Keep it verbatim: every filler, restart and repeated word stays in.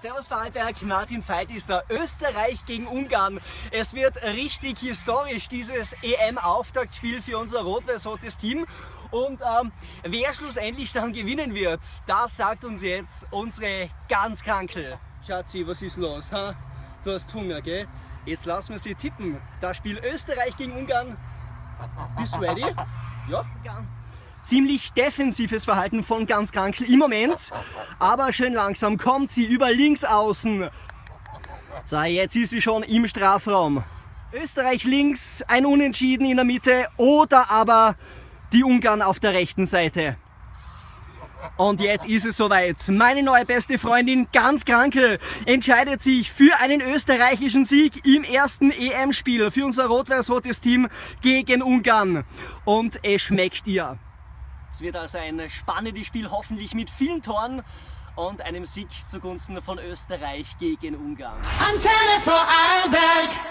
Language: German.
Servus Vorarlberg, Martin Veit ist da. Österreich gegen Ungarn. Es wird richtig historisch, dieses E M-Auftaktspiel für unser rot-weiß-rotes Team. Und ähm, wer schlussendlich dann gewinnen wird, das sagt uns jetzt unsere ganz Krankel. Schatzi, was ist los? Ha? Du hast Hunger, gell? Jetzt lassen wir sie tippen. Das Spiel Österreich gegen Ungarn. Bist du ready? Ja? Ziemlich defensives Verhalten von ganz Krankel im Moment, aber schön langsam kommt sie über links außen. So, jetzt ist sie schon im Strafraum. Österreich links, ein Unentschieden in der Mitte oder aber die Ungarn auf der rechten Seite. Und jetzt ist es soweit. Meine neue beste Freundin, ganz Krankel, entscheidet sich für einen österreichischen Sieg im ersten E M-Spiel für unser rot-weiß-rotes Team gegen Ungarn. Und es schmeckt ihr. Es wird also ein spannendes Spiel, hoffentlich mit vielen Toren und einem Sieg zugunsten von Österreich gegen Ungarn. Antenne Vorarlberg.